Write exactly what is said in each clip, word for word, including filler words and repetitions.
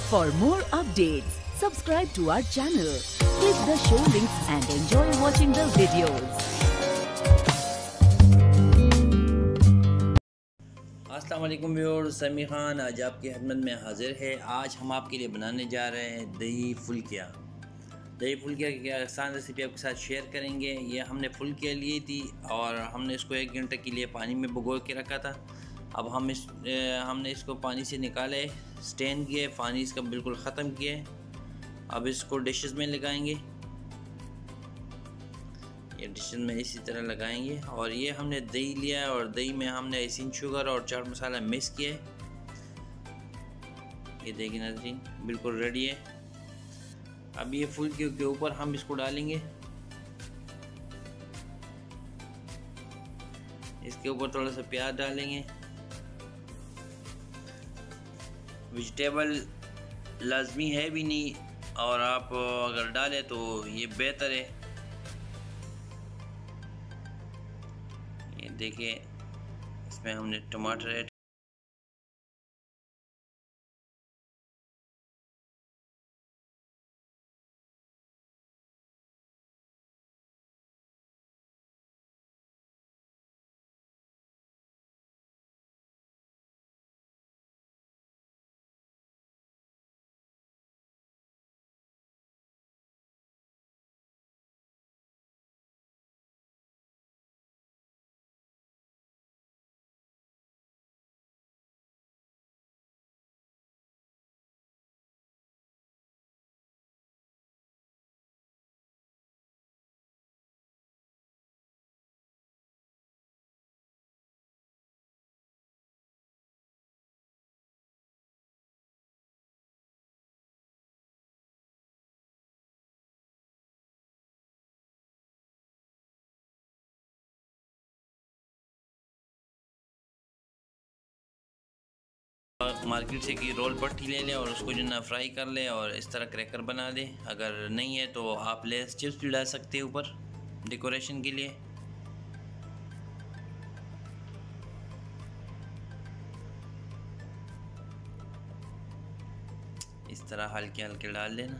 For more updates, subscribe to our channel, click the show links and enjoy watching the videos. अस्सलाम वालेकुम viewers, समी खान आज आपकी खिदमत में हाजिर है। आज हम आपके लिए बनाने जा रहे हैं दही फुल्कियाँ। दही फुल्कियाँ की आसान रेसिपी आपके साथ शेयर करेंगे। ये हमने फुल्कियाँ ली थी और हमने इसको एक घंटे के लिए पानी में भिगो के रखा था। अब हम इस ए, हमने इसको पानी से निकाले, स्टेन किए, पानी इसका बिल्कुल ख़त्म किए। अब इसको डिशेस में लगाएंगे, ये डिशेस में इसी तरह लगाएंगे। और ये हमने दही लिया है और दही में हमने आइसिंग शुगर और चाट मसाला मिक्स किया है। ये देखिए नाज़रीन, बिल्कुल रेडी है। अब ये फुल्कियों के ऊपर हम इसको डालेंगे। इसके ऊपर थोड़ा सा प्याज डालेंगे। वेजिटेबल लाजमी है भी नहीं, और आप अगर डालें तो ये बेहतर है। ये देखिए, इसमें हमने टमाटर ऐड, मार्केट से की रोल पट्टी ले लें और उसको जो ना फ्राई कर लें और इस तरह क्रैकर बना दें। अगर नहीं है तो आप लेस चिप्स भी डाल सकते हैं ऊपर डेकोरेशन के लिए। इस तरह हल्के हल्के डाल लेना।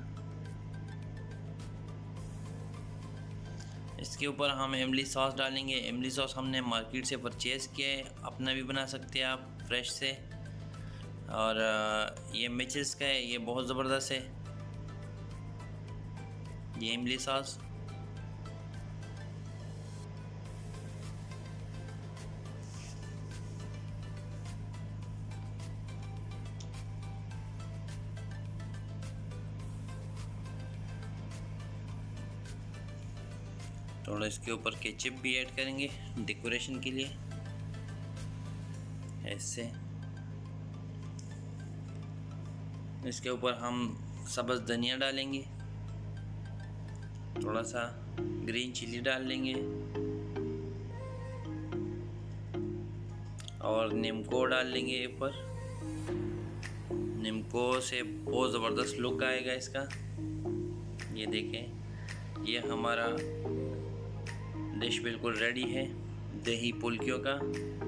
इसके ऊपर हम इमली सॉस डालेंगे। इमली सॉस हमने मार्केट से परचेज़ किया है, अपना भी बना सकते हैं आप फ्रेश से। और ये मिचेस का है, ये बहुत ज़बरदस्त है ये इमली सॉस। थोड़ा इसके ऊपर केचप भी ऐड करेंगे डेकोरेशन के लिए, ऐसे। इसके ऊपर हम सब्ज़ धनिया डालेंगे, थोड़ा सा ग्रीन चिली डाल लेंगे और नीमको डाल लेंगे ऊपर। नीमको से बहुत ज़बरदस्त लुक आएगा इसका। ये देखें, ये हमारा डिश बिल्कुल रेडी है दही फुल्कियों का।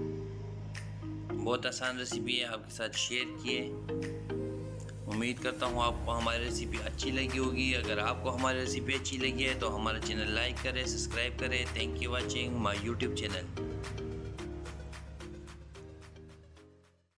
बहुत आसान रेसिपी है, आपके साथ शेयर किए। उम्मीद करता हूँ आपको हमारी रेसिपी अच्छी लगी होगी। अगर आपको हमारी रेसिपी अच्छी लगी है तो हमारा चैनल लाइक करें, सब्सक्राइब करें। Thank you watching my YouTube channel.